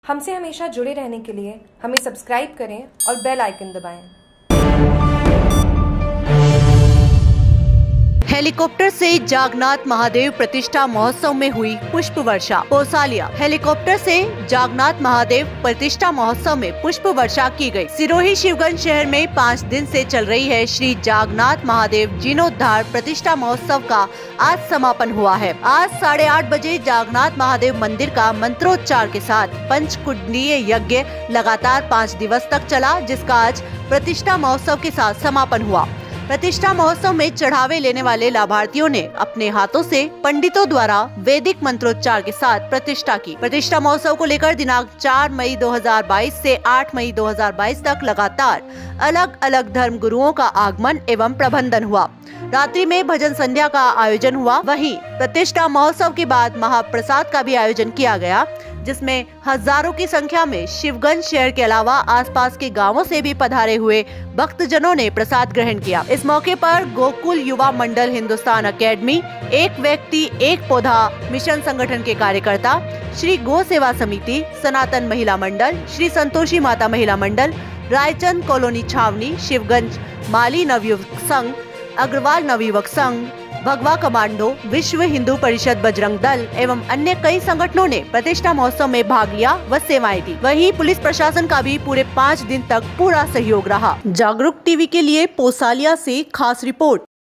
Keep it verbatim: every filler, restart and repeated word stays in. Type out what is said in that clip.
हमसे हमेशा जुड़े रहने के लिए हमें सब्सक्राइब करें और बेल आइकन दबाएं। हेलीकॉप्टर से जागनाथ महादेव प्रतिष्ठा महोत्सव में हुई पुष्प वर्षा। पोसालिया हेलीकॉप्टर से जागनाथ महादेव प्रतिष्ठा महोत्सव में पुष्प वर्षा की गई। सिरोही शिवगंज शहर में पाँच दिन से चल रही है श्री जागनाथ महादेव जीर्णोद्धार प्रतिष्ठा महोत्सव का आज समापन हुआ है। आज साढ़े आठ बजे जागनाथ महादेव मंदिर का मंत्रोच्चार के साथ पंचकुंडीय यज्ञ लगातार पाँच दिवस तक चला, जिसका आज प्रतिष्ठा महोत्सव के साथ समापन हुआ। प्रतिष्ठा महोत्सव में चढ़ावे लेने वाले लाभार्थियों ने अपने हाथों से पंडितों द्वारा वैदिक मंत्रोच्चार के साथ प्रतिष्ठा की। प्रतिष्ठा महोत्सव को लेकर दिनांक चार मई दो हज़ार बाईस से आठ मई दो हज़ार बाईस तक लगातार अलग अलग धर्म गुरुओं का आगमन एवं प्रबंधन हुआ। रात्रि में भजन संध्या का आयोजन हुआ। वहीं प्रतिष्ठा महोत्सव के बाद महाप्रसाद का भी आयोजन किया गया, जिसमें हजारों की संख्या में शिवगंज शहर के अलावा आसपास के गांवों से भी पधारे हुए भक्तजनों ने प्रसाद ग्रहण किया। इस मौके पर गोकुल युवा मंडल हिंदुस्तान अकेडमी, एक व्यक्ति एक पौधा मिशन संगठन के कार्यकर्ता, श्री गो सेवा समिति, सनातन महिला मंडल, श्री संतोषी माता महिला मंडल, रायचंद कॉलोनी छावनी, शिवगंज माली नवयुवक संघ, अग्रवाल नवयुवक संघ, भगवा कमांडो, विश्व हिंदू परिषद बजरंग दल एवं अन्य कई संगठनों ने प्रतिष्ठा महोत्सव में भाग लिया व सेवाएं दी। वहीं पुलिस प्रशासन का भी पूरे पाँच दिन तक पूरा सहयोग रहा। जागरूक टीवी के लिए पोसालिया से खास रिपोर्ट।